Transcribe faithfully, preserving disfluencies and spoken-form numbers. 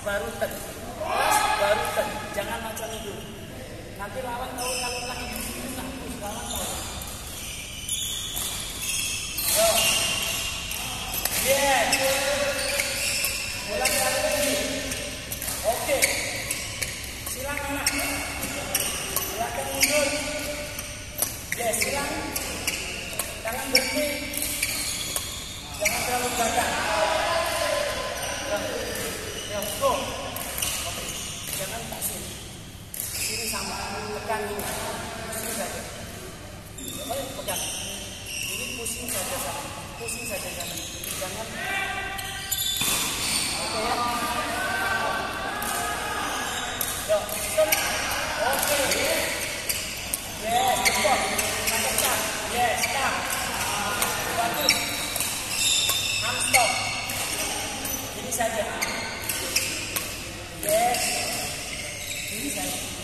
baru ten, push baru ten, jangan macam itu. Nanti lawan tahu kalau lagi nah, push lawan tahu. Yo, yeah, mulai dari sini. Oke, silakan anak, silakan mundur. Ya, silakan, jangan berhenti, jangan terlalu belakang. Ya, go. Oke, jangan kasih. Sini sama, tekan ini, pusing saja. Oke, pegang. Ini pusing saja sana, pusing saja sana. Jangan. Oke ya. Yo, stop. Oke. Yes, cepat. Tekan. Yes, stop. Bagus. Hand stop. Ini saja. Yes. Ini saja.